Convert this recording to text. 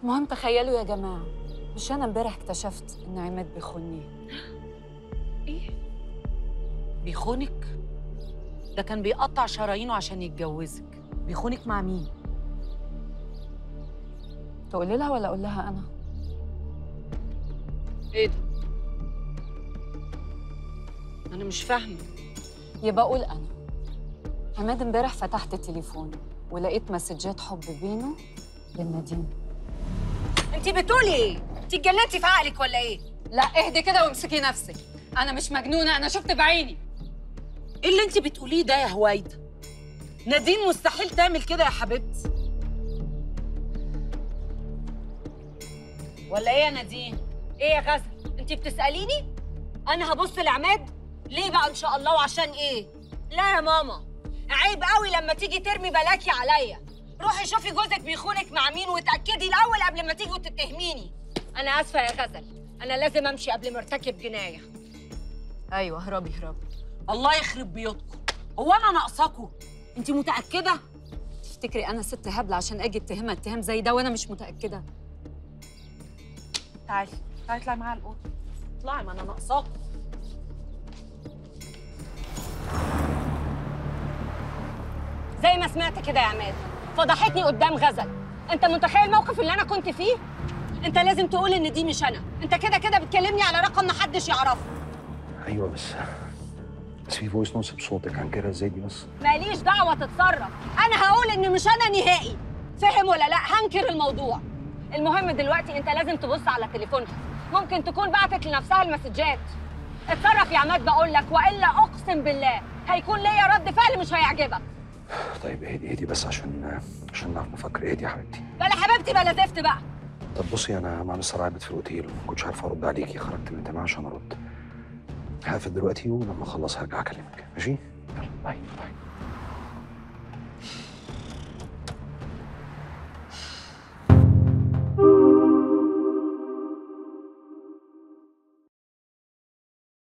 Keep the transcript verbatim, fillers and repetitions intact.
المهم تخيلوا يا جماعه، مش انا امبارح اكتشفت ان عماد بيخوني. ايه؟ بيخونك؟ ده كان بيقطع شرايينه عشان يتجوزك. بيخونك مع مين؟ تقولي لها ولا اقول لها انا؟ ايه ده؟ انا مش فاهمه. يبقى اقول انا. عماد امبارح فتحت تليفونه ولقيت مسجات حب بينه وبين نادين. انت بتقولي ايه؟ انت اتجننتي في عقلك ولا ايه؟ لا اهدي كده وامسكي نفسك، انا مش مجنونه، انا شفت بعيني. ايه اللي انت بتقوليه ده يا هويدا؟ نادين مستحيل تعمل كده يا حبيبتي. ولا ايه يا نادين؟ ايه يا غزل؟ انت بتسأليني؟ انا هبص لعماد؟ ليه بقى ان شاء الله وعشان ايه؟ لا يا ماما، عيب قوي لما تيجي ترمي بلاكي عليا. روحي شوفي جوزك بيخونك مع مين وتأكدي الاول قبل ما تيجي وتتهميني. انا اسفه يا غزل، انا لازم امشي قبل ما ارتكب جنايه. ايوه هربي هربي. الله يخرب بيوتكم، هو انا ناقصاكوا؟ انت متاكده؟ تفتكري انا ست هبله عشان اجي اتهمها اتهام زي ده وانا مش متاكده؟ تعالي تعالي اطلعي معايا الاوضه. اطلعي، ما انا ناقصاكوا. زي ما سمعت كده يا عماد، فضحتني قدام غزل. انت متخيل الموقف اللي انا كنت فيه؟ انت لازم تقول ان دي مش انا، انت كده كده بتكلمني على رقم محدش يعرفه. ايوه بس بس في فويس نوتس بصوتك، هنكرها ازاي دي بس؟ ماليش دعوه تتصرف، انا هقول ان مش انا نهائي. فهم ولا لا؟ هنكر الموضوع. المهم دلوقتي انت لازم تبص على تليفونها، ممكن تكون بعتت لنفسها المسجات. اتصرف يا عماد بقول لك، والا اقسم بالله هيكون ليا رد فعل مش هيعجبك. طيب اهدي اهدي بس عشان عشان نعرف نفكر. اهدي يا حبيبتي. بلا حبيبتي بلا زفت بقى. طب بصي، انا مع مستر عابد في الاوتيل وما كنتش عارفه ارد عليكي، خرجت من الجامعه عشان ارد. هقفل دلوقتي ولما اخلص هرجع اكلمك، ماشي؟ يلا باي باي.